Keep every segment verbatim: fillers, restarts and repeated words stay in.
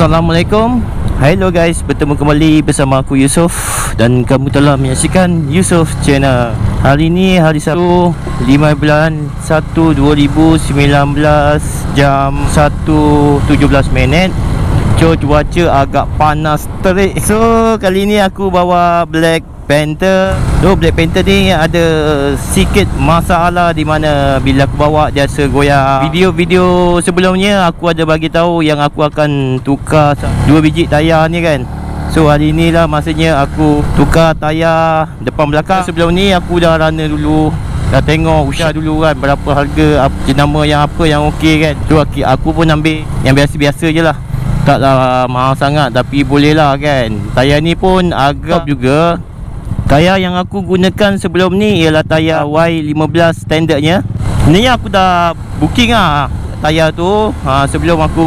Assalamualaikum. Hello guys, bertemu kembali bersama aku Yusof dan kamu telah menyaksikan Yusof Channel. Hari ini hari Sabtu lima bulan satu dua ribu sembilan belas jam satu tujuh belas minit. So cuaca agak panas terik. So kali ni aku bawa Black Panther. So Black Panther ni ada sikit masalah di mana bila aku bawa dia segoyang. Video-video sebelumnya aku ada bagi tahu yang aku akan tukar dua biji tayar ni kan. So hari ni lah masanya aku tukar tayar depan belakang. Sebelum ni aku dah runner dulu, dah tengok usah dulu kan berapa harga, apa jenama yang apa yang okey kan. So aku pun ambil yang biasa-biasa je lah, taklah mahal sangat tapi boleh lah kan. Tayar ni pun agak juga. Tayar yang aku gunakan sebelum ni ialah tayar Y lima belas standardnya. Sebenarnya aku dah booking lah tayar tu ha, sebelum aku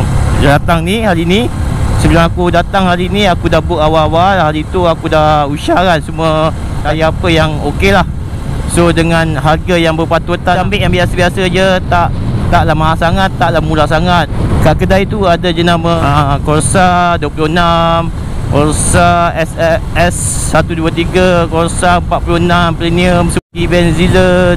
datang ni hari ni. Sebelum aku datang hari ni aku dah book awal-awal. Hari tu aku dah usahkan semua tayar apa yang okey lah. So dengan harga yang berpatutan, ambil yang biasa-biasa je, tak taklah mahal sangat, taklah murah sangat. Kat kedai tu ada jenama ha, Corsa dua puluh enam, Corsa S satu dua tiga, Corsa empat puluh enam Premium, Suzuki Benzilla.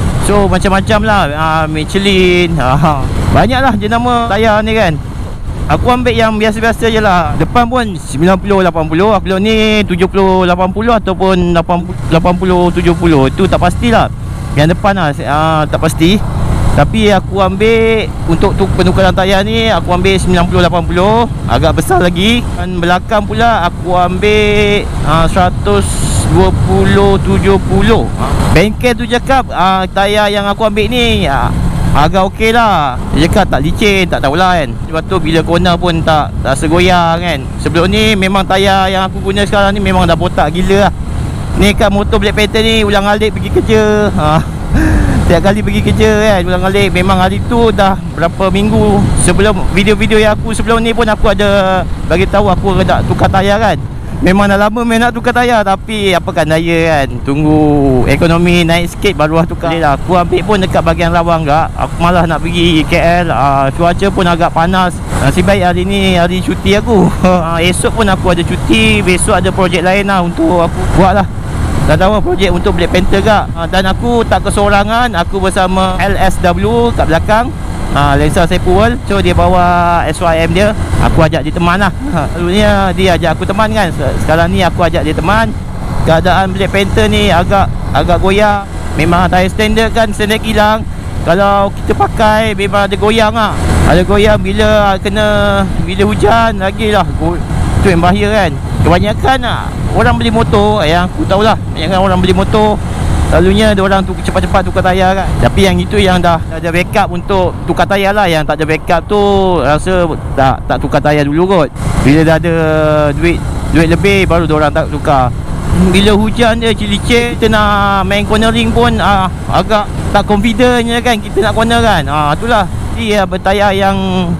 So macam-macam lah ha, Michelin ha, banyak lah jenama tayar ni kan. Aku ambil yang biasa-biasa je lah. Depan pun sembilan puluh lapan puluh, aku ni tujuh puluh lapan puluh ataupun lapan puluh tujuh puluh. Itu tak pastilah. Yang depan lah ha, tak pasti. Tapi aku ambil untuk penukaran tayar ni, aku ambil sembilan puluh lapan puluh, agak besar lagi. Dan belakang pula aku ambil uh, seratus dua puluh tujuh puluh. Bengkel tu cakap uh, tayar yang aku ambil ni uh, agak okey lah. Dia cakap tak licin, tak tahulah kan. Lepas tu bila corner pun tak tak segoyang kan. Sebelum ni memang tayar yang aku guna sekarang ni memang dah botak gila lah. Ni kan motor Black Panther ni ulang-alik pergi kerja ha. Tiap kali pergi kerja kan, ulang-alik. Memang hari tu dah berapa minggu sebelum video-video yang aku sebelum ni pun aku ada bagi tahu aku nak tukar tayar kan. Memang dah lama main nak tukar tayar, tapi apakan daya kan, tunggu ekonomi naik sikit baru lah tukar. Lah, aku ambil pun dekat bahagian Rawang gak. Aku malah nak pergi K L. uh, Cuaca pun agak panas. Nasib baik hari ni hari cuti aku. uh, Esok pun aku ada cuti. Besok ada projek lain lah untuk aku buat lah. Dah tahu projek untuk Black Panther kak. ha, Dan aku tak kesorangan. Aku bersama L S W kat belakang, ha, Lensa Sepul. So dia bawa S Y M dia. Aku ajak dia teman lah. ha, Dulunya dia ajak aku teman kan. Sekarang ni aku ajak dia teman. Keadaan Black Panther ni agak agak goyang. Memang tayar standard kan, standard kilang. Kalau kita pakai memang ada goyang lah. Ada goyang bila kena, bila hujan lagi lah. Itu yang bahaya kan. Kebanyakan lah orang beli motor, yang aku tahulah, kebanyakan orang beli motor selalunya ada orang tu cepat-cepat tukar tayar kan. Tapi yang itu yang dah, dah ada backup untuk tukar tayar lah. Yang tak ada backup tu rasa tak tak tukar tayar dulu kot. Bila dah ada duit duit lebih baru orang tak tukar. Bila hujan dia cilicin, kita nak main cornering pun ah, agak tak confident je kan kita nak corner kan. Ah, itulah. Jadi ya, bertayar yang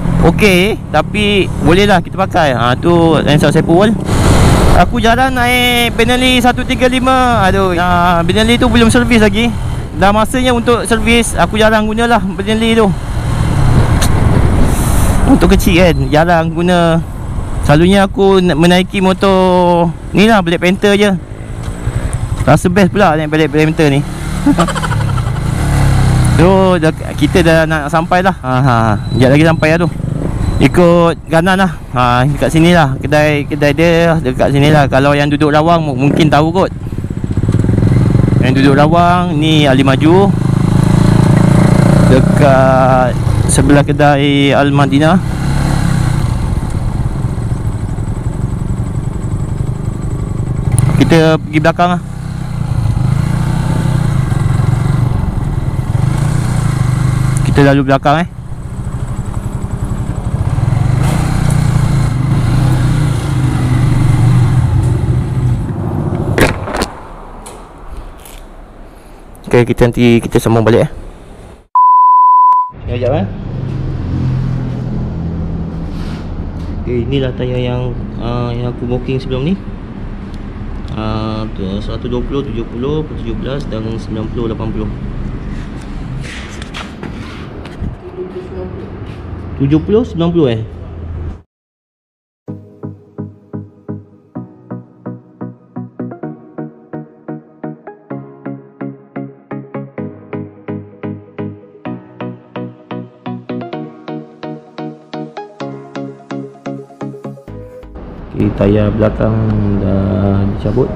okey tapi bolehlah kita pakai. Ah, tu Lensa Sepul. Aku jarang naik Benelli seratus tiga puluh lima. Aduh, uh, Benelli tu belum servis lagi. Dah masanya untuk servis. Aku jarang gunalah Benelli tu. Untuk kecil kan, jarang guna. Selalunya aku menaiki motor ni lah, Black Panther je. Rasa best pula naik Black Panther ni. So dah, kita dah nak sampai lah. ha, ha. Sekejap lagi sampai lah tu. Ikut kanan lah. Ha, dekat sini lah kedai kedai dia, dekat sini lah. Kalau yang duduk Rawang mungkin tahu kot. Yang duduk Rawang ni Ali Maju, dekat sebelah kedai Al Madinah. Kita pergi belakang lah. Kita lalu belakang eh. Okay, kita nanti kita sambung balik eh. Sekejap eh. Okay, inilah tayar yang uh, yang aku booking sebelum ni. uh, seratus dua puluh, tujuh puluh, tujuh belas dan sembilan puluh, lapan puluh. tujuh puluh, sembilan puluh eh Okay, tayar belakang dah dicabut.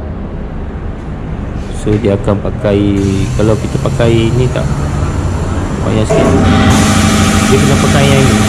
So dia akan pakai, kalau kita pakai ni tak payah sikit, dia kena pakai yang ini.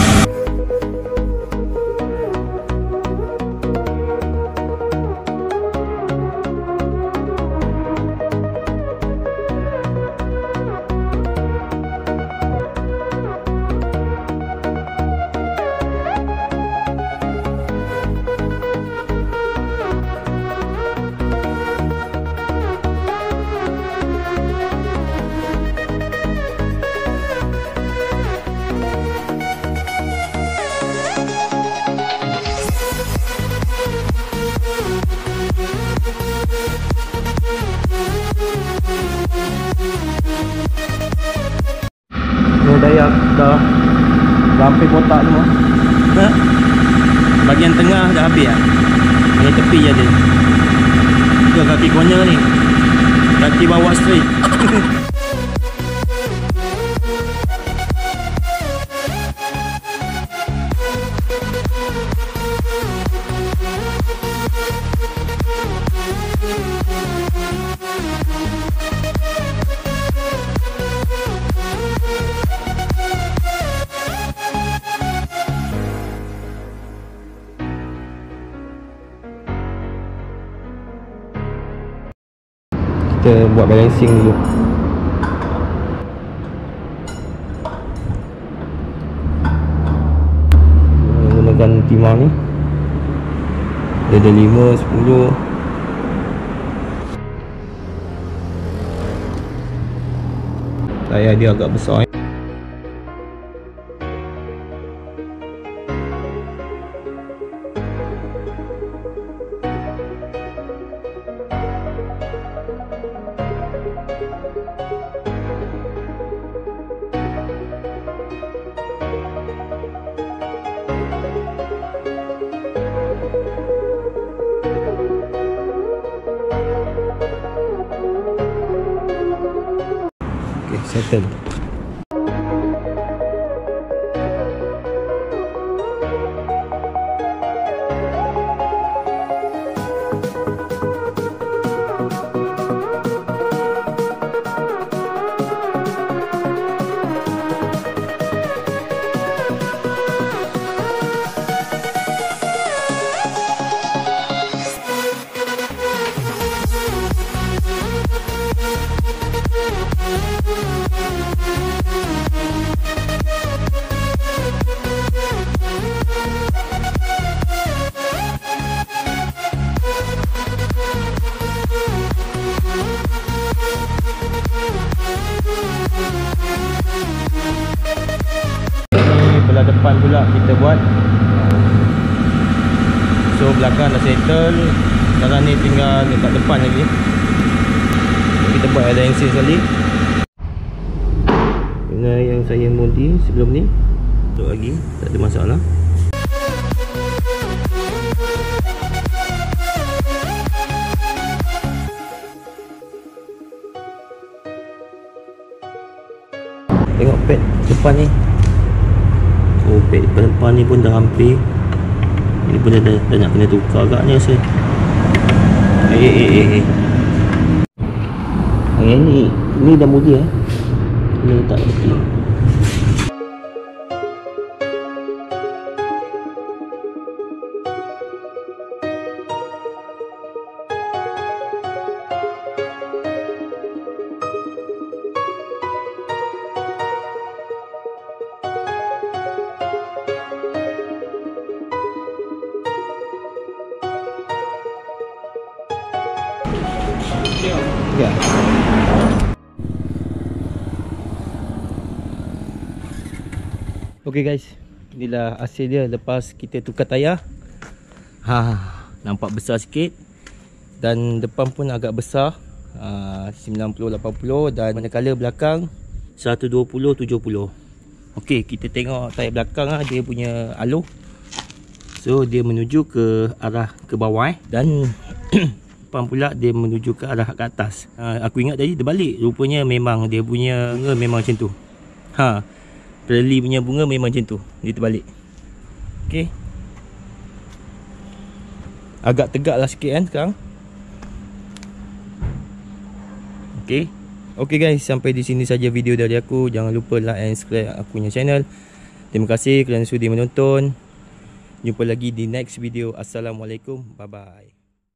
Daya dah dah hampir kotak semua. Ha? Bahagian tengah dah habis lah. Yang tepi je ada. Itu kaki corner ni. Kaki bawah straight. Kita buat balancing dulu. Menggunakan timah ni. Dia ada lima, sepuluh. Tayar dia agak besar. Settle. Belah depan pula kita buat. So belakang dah settle. Sekarang ni tinggal dekat depan lagi. Kita buat balancing sekali dengan yang saya modi sebelum ni. Untuk lagi tak ada masalah. Tengok pad depan ni. Oh, pad depan ni pun dah hampir. Ni pun dah, dah, dah nak kena tukar agaknya rasa. Eh eh eh eh, eh. Yang ni, ni dah mudi eh. Ni tak tepi. Ya. Okey guys, inilah hasil dia lepas kita tukar tayar. Ha, nampak besar sikit dan depan pun agak besar. Ha, sembilan puluh lapan puluh dan manakala belakang seratus dua puluh tujuh puluh. Okey, kita tengok tayar belakang ah, dia punya aloh. So dia menuju ke arah ke bawah eh. Dan depan pula dia menuju ke arah ke atas. Ha, aku ingat tadi terbalik. Rupanya memang dia punya bunga memang macam tu. Ha, Pirelli punya bunga memang macam tu. Dia terbalik. Okey. agak tegak lah sikit kan sekarang. Okay. Okay guys, sampai di sini saja video dari aku. Jangan lupa like and subscribe aku punya channel. Terima kasih kerana sudi menonton. Jumpa lagi di next video. Assalamualaikum. Bye bye.